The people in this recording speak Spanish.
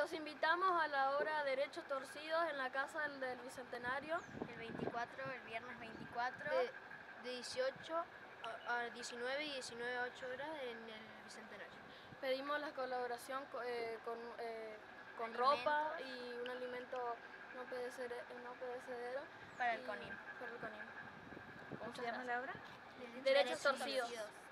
Los invitamos a la obra Derechos Torcidos en la Casa del Bicentenario. El 24, el viernes 24. De 18 a 19 y 19 a 8 horas en el Bicentenario. Pedimos la colaboración con ropa y un alimento no perecedero Para el CONIM. Para el CONIM. ¿Cómo se llama la obra? Derechos Torcidos.